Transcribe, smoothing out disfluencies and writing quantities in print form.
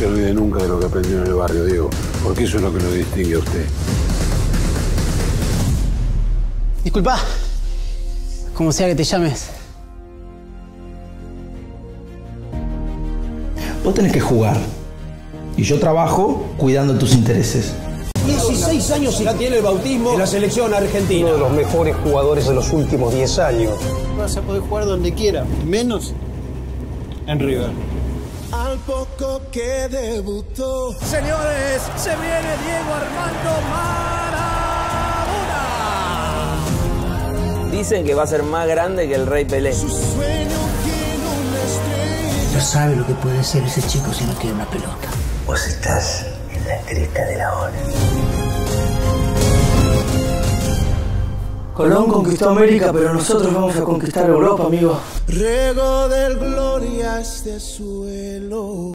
se olvide nunca de lo que aprendió en el barrio, Diego, porque eso es lo que lo distingue a usted. Disculpa, como sea que te llames. Vos tenés que jugar. Y yo trabajo cuidando tus intereses. 16 años y ya tiene el bautismo en la selección argentina. Uno de los mejores jugadores de los últimos 10 años. Vas a poder jugar donde quiera, menos en River. Al poco que debutó. Señores, se viene Diego Armando Maradona. Dicen que va a ser más grande que el Rey Pelé. Su sueño tiene una estrella. No sabe lo que puede ser ese chico si no tiene una pelota. Vos estás en la cresta de la ola. Colón conquistó América, pero nosotros vamos a conquistar Europa, amigo. Riego del gloria este suelo.